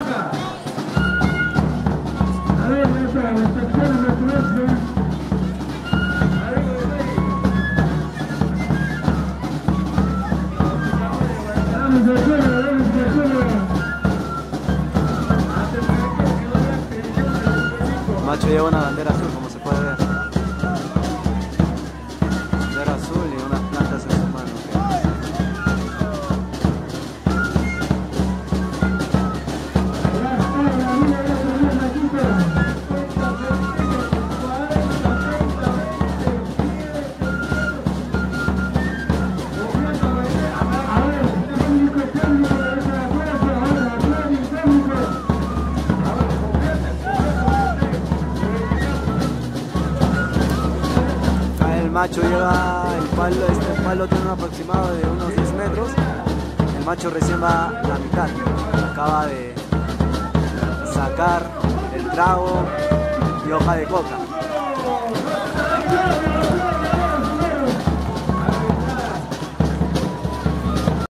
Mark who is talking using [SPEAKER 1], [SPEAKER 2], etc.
[SPEAKER 1] Macho lleva una bandera azul, como se puede ver. Bandera azul y unas plantas en su mano. El macho lleva el palo, este palo tiene un aproximado de unos 10 metros. El macho recién va a la mitad, acaba de sacar el trago y hoja de coca.